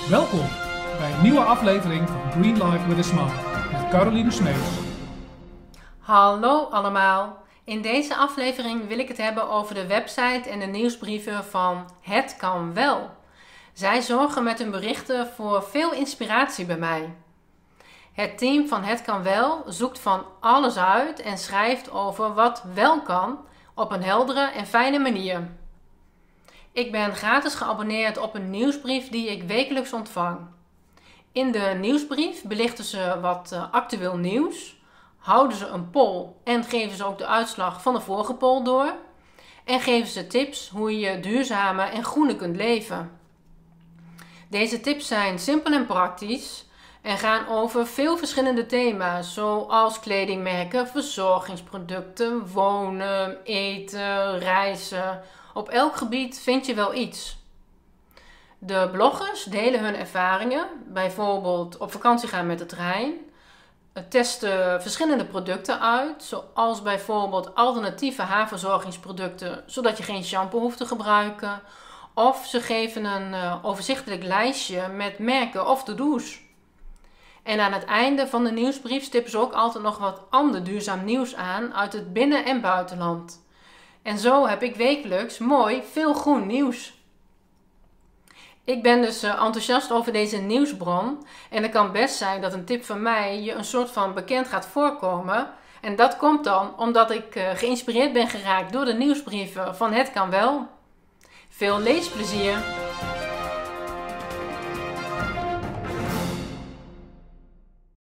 Welkom bij een nieuwe aflevering van Green Life with a Smile met Caroline Smeets. Hallo allemaal! In deze aflevering wil ik het hebben over de website en de nieuwsbrieven van Het Kan Wel. Zij zorgen met hun berichten voor veel inspiratie bij mij. Het team van Het Kan Wel zoekt van alles uit en schrijft over wat wel kan op een heldere en fijne manier. Ik ben gratis geabonneerd op een nieuwsbrief die ik wekelijks ontvang. In de nieuwsbrief belichten ze wat actueel nieuws, houden ze een poll en geven ze ook de uitslag van de vorige poll door. En geven ze tips hoe je duurzamer en groener kunt leven. Deze tips zijn simpel en praktisch en gaan over veel verschillende thema's, zoals kledingmerken, verzorgingsproducten, wonen, eten, reizen. Op elk gebied vind je wel iets. De bloggers delen hun ervaringen, bijvoorbeeld op vakantie gaan met de trein, testen verschillende producten uit, zoals bijvoorbeeld alternatieve haarverzorgingsproducten, zodat je geen shampoo hoeft te gebruiken. Of ze geven een overzichtelijk lijstje met merken of to-do's. En aan het einde van de nieuwsbrief stippen ze ook altijd nog wat ander duurzaam nieuws aan uit het binnen- en buitenland. En zo heb ik wekelijks mooi veel groen nieuws. Ik ben dus enthousiast over deze nieuwsbron en het kan best zijn dat een tip van mij je een soort van bekend gaat voorkomen. En dat komt dan omdat ik geïnspireerd ben geraakt door de nieuwsbrieven van Het Kan Wel. Veel leesplezier!